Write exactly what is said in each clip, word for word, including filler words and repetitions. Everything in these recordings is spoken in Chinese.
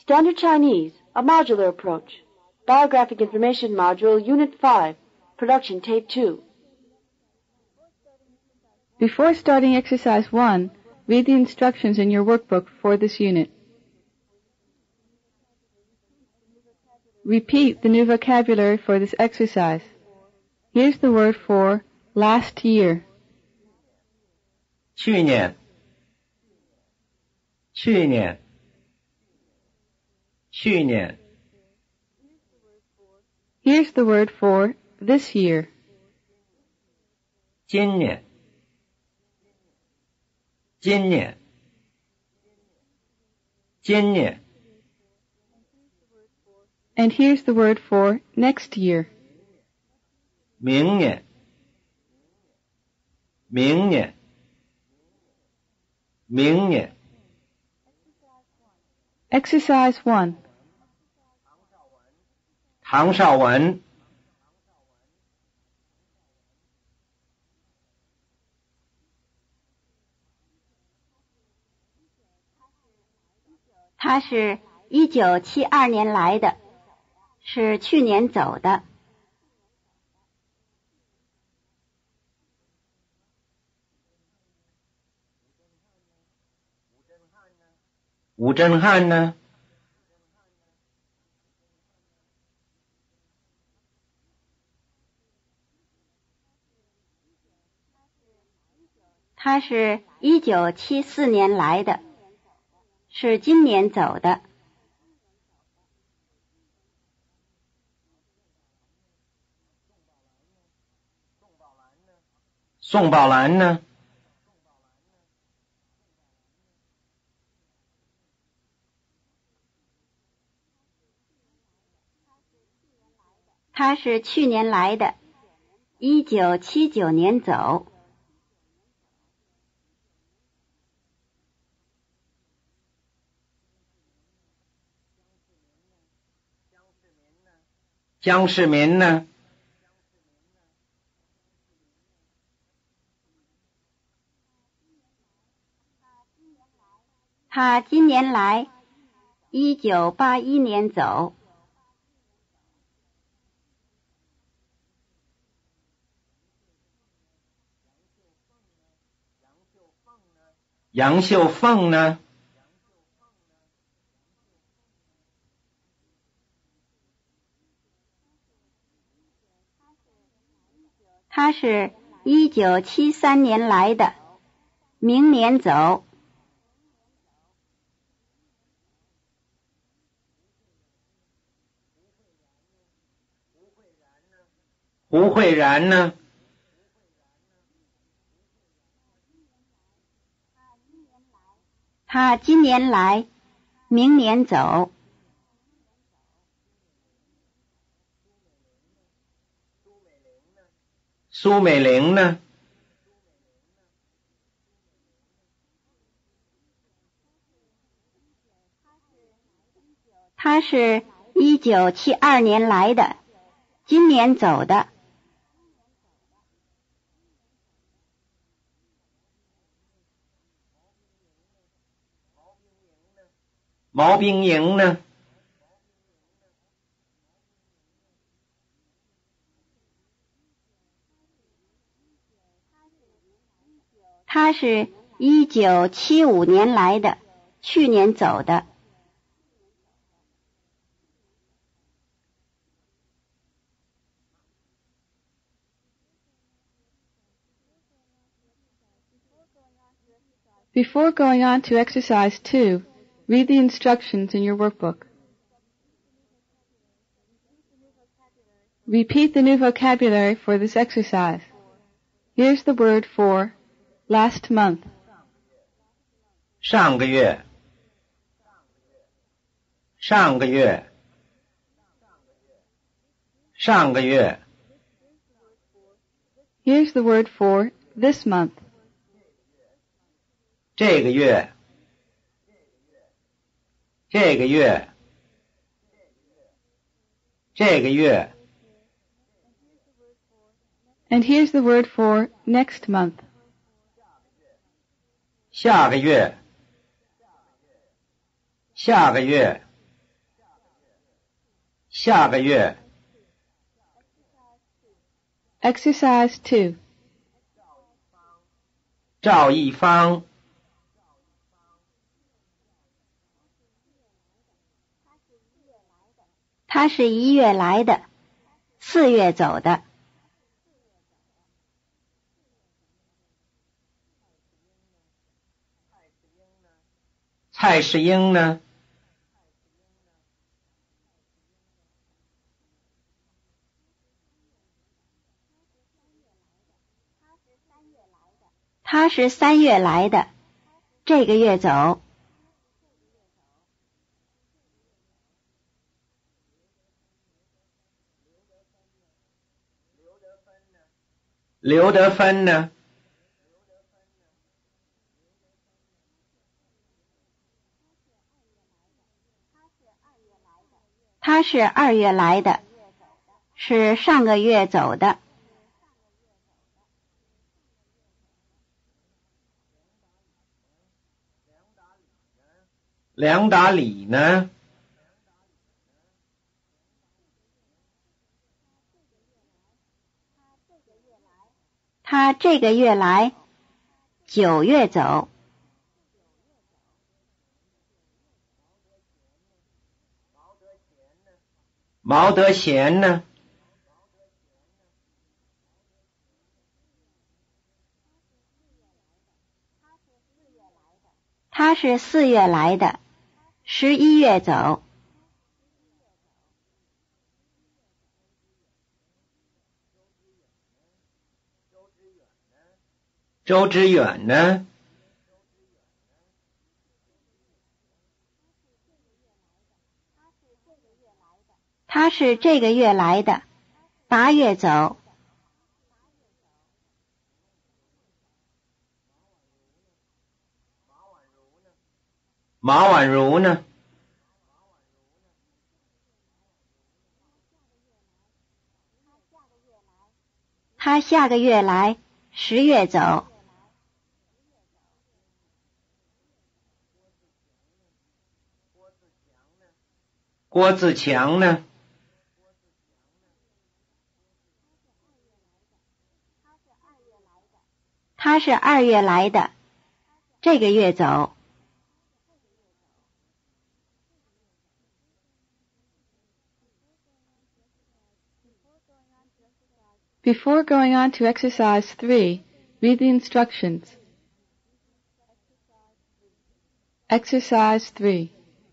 Standard Chinese, a modular approach. Biographic Information Module, Unit five, Production Tape two. Before starting exercise one, read the instructions in your workbook for this unit. Repeat the new vocabulary for this exercise. Here's the word for last year. 去年，去年，去年。 Here's the word for this year. 今年，今年，今年。 And here's the word for next year. 明年，明年，明年。 Exercise one. 唐绍文， 他是一九七二年来的，是去年走的。 吴振汉呢？ 他是一九七四年来的，是今年走的。 宋宝兰呢？ 他是去年来的，一九七九年走。 江世民呢？ 他今年来，一九八一年走。 杨秀凤呢？ 他是一九七三年来的，明年走。 胡慧然呢？ 他今年来，明年走。 苏美龄呢？ 他是一九七二年来的，今年走的。 毛冰莹呢？ 他是一九七五年来的，去年走的。 Before going on to exercise two, read the instructions in your workbook. Repeat the new vocabulary for this exercise. Here's the word for last month. 上个月，上个月，上个月。 Here's the word for this month. 这个月，这个月，这个月。 And here's the word for next month. 下个月，下个月， 下个月。 Exercise two. 赵一芳。 他是一月来的，四月走的。 蔡世英呢？ 他是三月来的，这个月走。 刘德芬呢？ 他是二月来的，是上个月走的。 梁达礼呢？ 他这个月来，九月走。 毛德贤呢？ 他是四月来的，十一月走。 周之远呢？ 他是这个月来的，八月走。 马婉如呢？ 他下个月来，十月走。 郭自强呢？ 他是二月来的，这个月走。 Before going on to exercise three, read the instructions. Exercise three.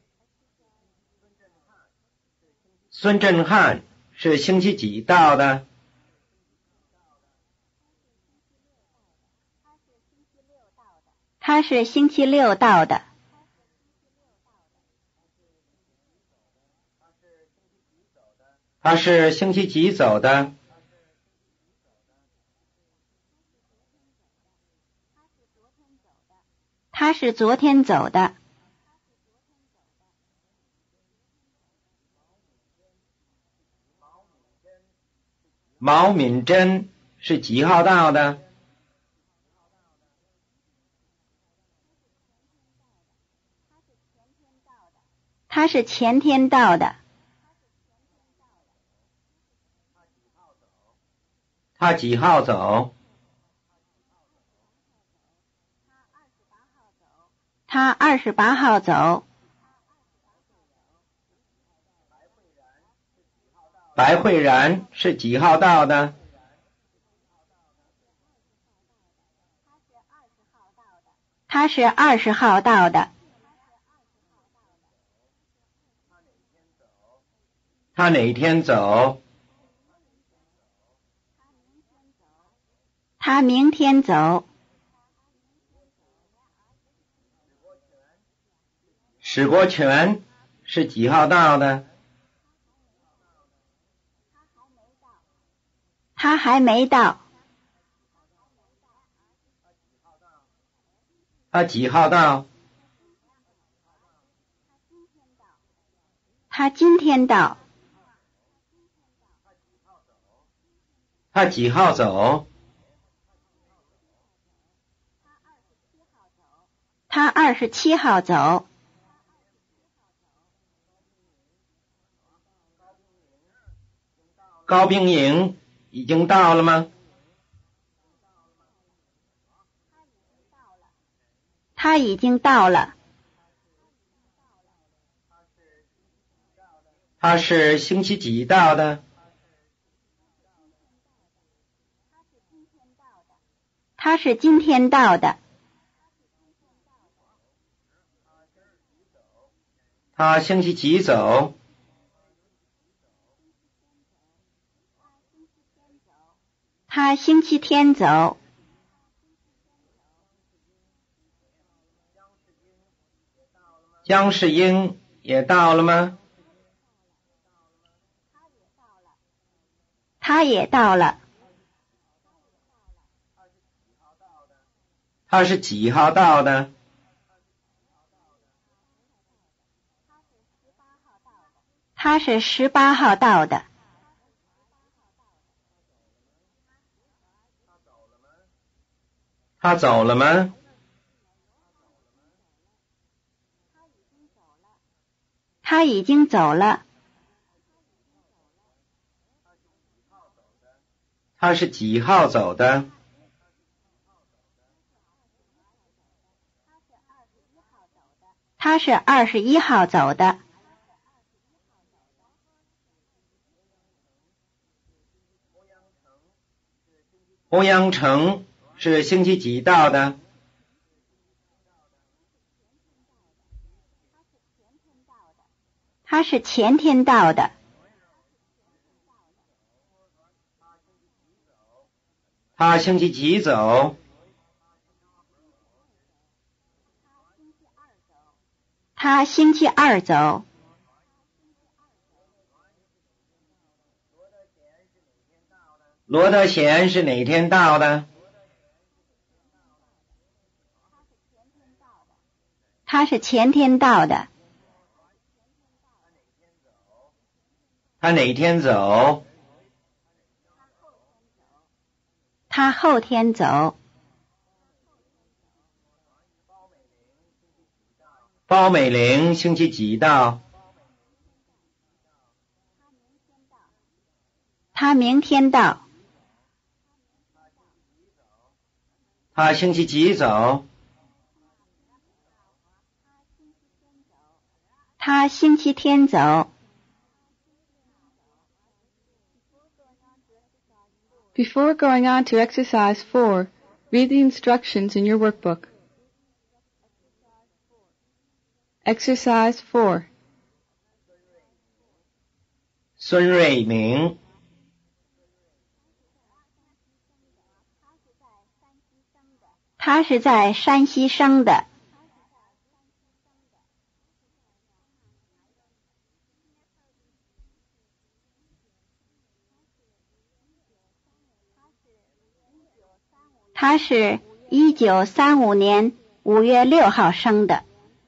孙振汉是星期几到的？ 他是星期六到的。 他是星期几走的？ 他是昨天走的。 毛敏珍是几号到的？ 他是前天到的。 他几号走？ 他二十八号走。 白慧然是几号到的？ 他是二十号到的。 他哪天走？ 他明天走。 史国全是几号到的？ 他还没到。 他几号到？ 他今天到。 他几号走？ 他二十七号走。 高兵营已经到了吗？ 他已经到了。 他是星期几到的？ 他是今天到的。 他星期几走？ 他星期天走。 姜世英也到了吗？ 他也到了。 他是几号到的？ 他是十八号到的。 他走了吗？ 他已经走了。 他是几号走的？ 他是二十一号走的。 欧阳成是星期几到的？ 他是前天到的。 他星期几走？ 他星期二走。 罗德贤是哪天到的？ 他是前天到的。 他哪天走？ 他后天走。 包美玲星期几到？ 他明天到。 他星期几走？ 他星期天走。 Before going on to exercise four, read the instructions in your workbook. Exercise four. 孙瑞明。 他是在山西生的。他是一九三五年五月六号生的。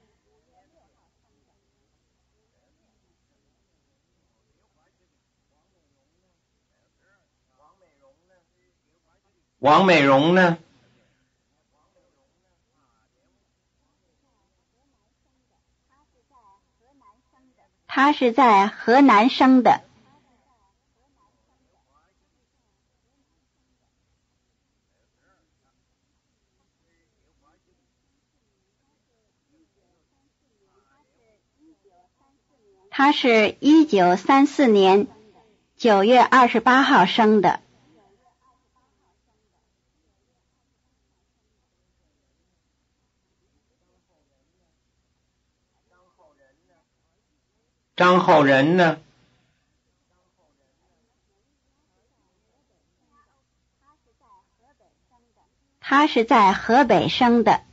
王美荣呢？ 他是在河南生的。他是一九三四年九月二十八号生的。 张后仁呢？ 他是在河北生的。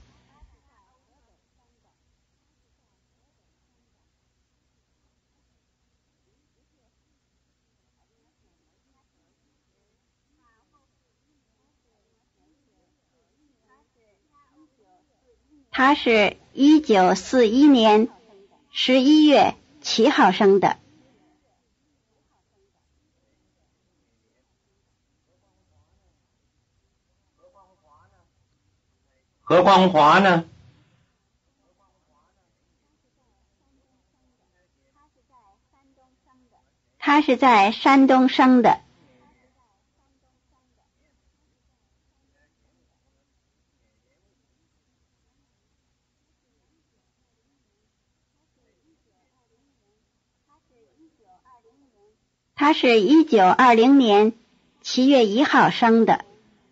他是一九四一年十一月七号生的。 何光华呢？ 他是在山东生的。他是一九二零年七月一号生的。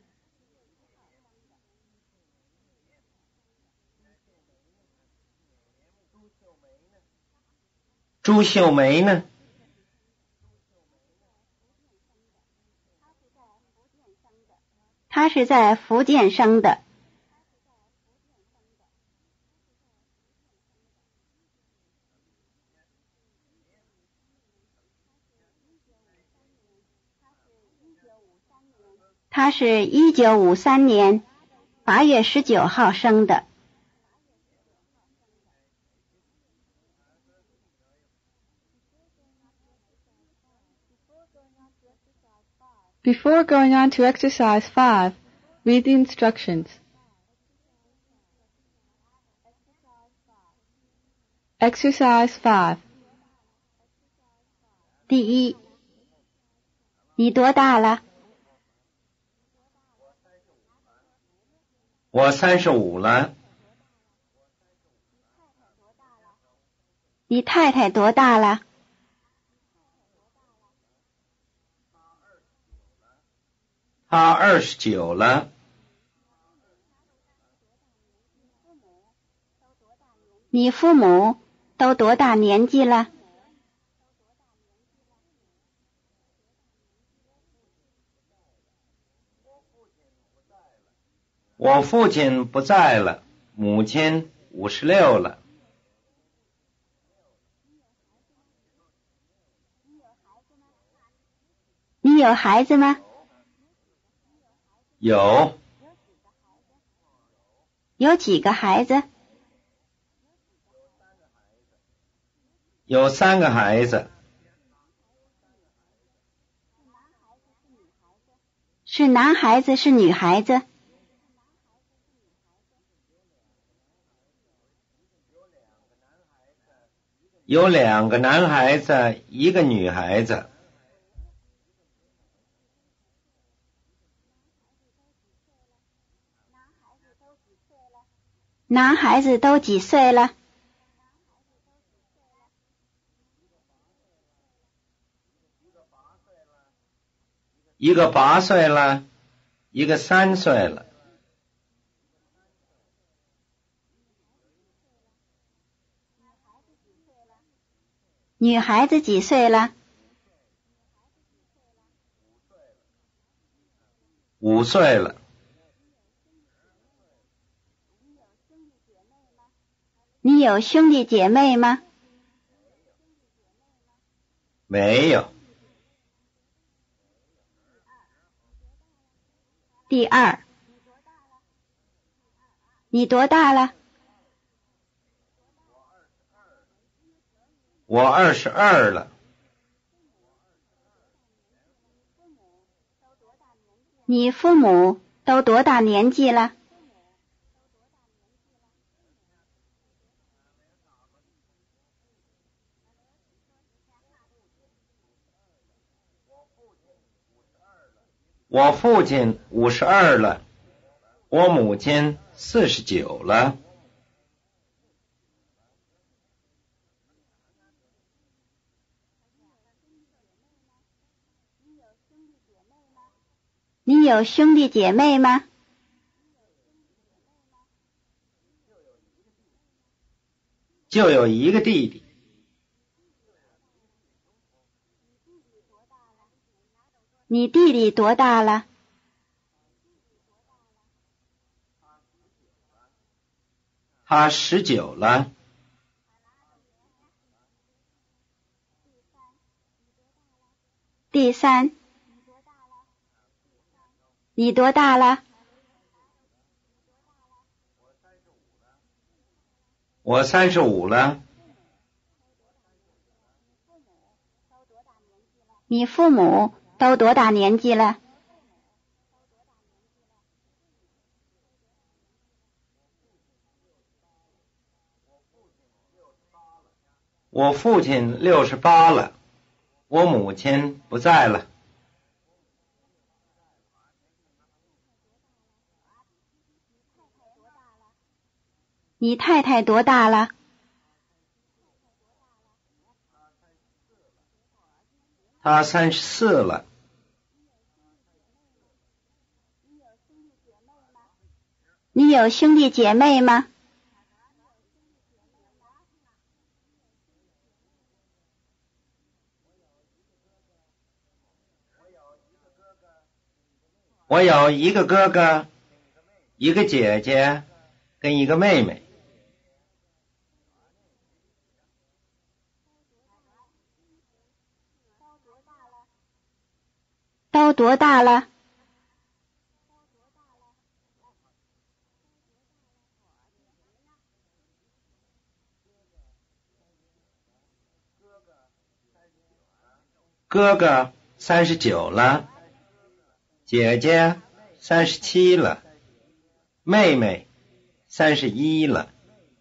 朱秀梅呢？ 他是在福建生的。他是一九五三年八月十九号生的。 Before going on to exercise five, read the instructions. Exercise five. 第一，你多大了？ 我三十五了。 你太太多大了？ 她二十九了。 你父母都多大年纪了？ 我父亲不在了，母亲五十六了。 你有孩子吗？ 有。 有几个孩子？ 有三个孩子。 是男孩子是女孩子？ 有两个男孩子，一个女孩子。 男孩子都几岁了？ 一个八岁了，一个三岁了。 女孩子几岁了？ 五岁了。 你有兄弟姐妹吗？ 没有。 第二，你多大了？ 我二十二了。 你父母都多大年纪了？ 我父亲五十二了，我母亲四十九了。 你有兄弟姐妹吗？ 就有一个弟弟。 你弟弟多大了？ 他十九了。 第三，你多大了？ 我三十五了。 你父母都多大年纪了？ 我父亲六十八了。 我母亲不在了。 你太太多大了？ 她三十四了。 你有兄弟姐妹吗？ 我有一个哥哥，一个姐姐，跟一个妹妹。 都多大了？ 哥哥三十九了，姐姐三十七了，妹妹三十一了。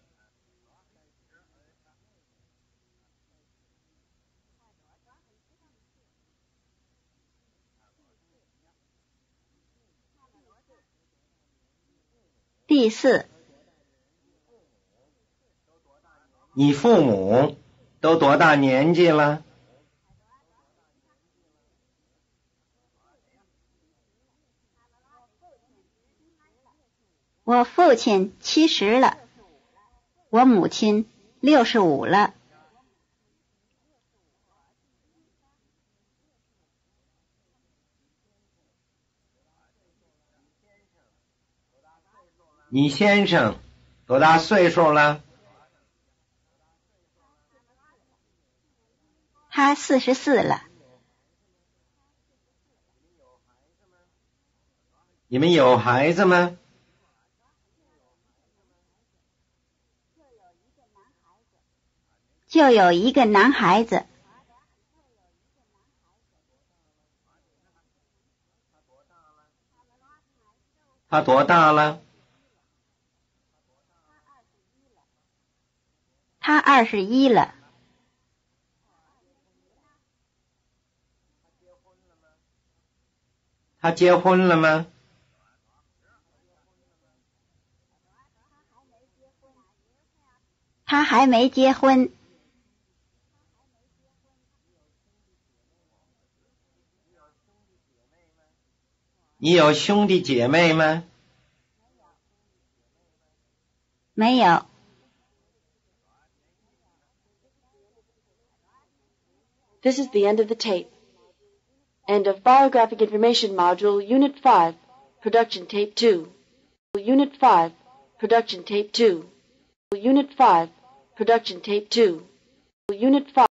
第四， 你父母都多大年纪了？ 我父亲七十了，我母亲六十五了。 你先生多大岁数了？ 他四十四了。 你们有孩子吗？ 就有一个男孩子。 他多大了？ 他二十一了。 他结婚了吗？ 他还没结婚。 你有兄弟姐妹吗？ 没有。 This is the end of the tape. End of Biographic Information Module, Unit five, Production Tape two. Unit five, Production Tape two. Unit five, Production Tape two. Unit five.